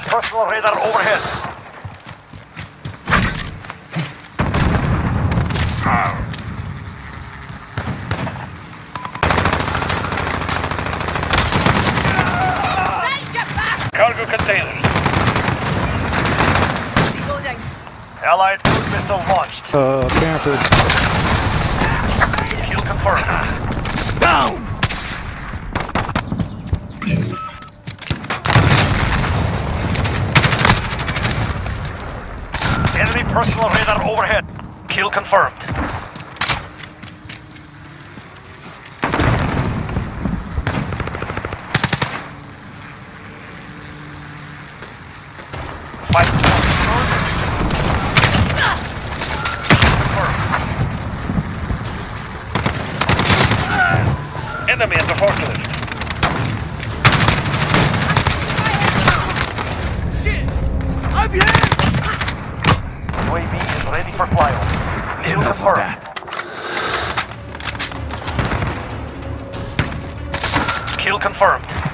Personal radar overhead. Cargo container. Allied cruise missile launched. Camper. Kill confirmed. Down! Enemy personal radar overhead. Kill confirmed. Fight Enemy at the forklift. Shit! I'm here! UAV is ready for flyover. Kill Enough of confirmed. that. Kill confirmed.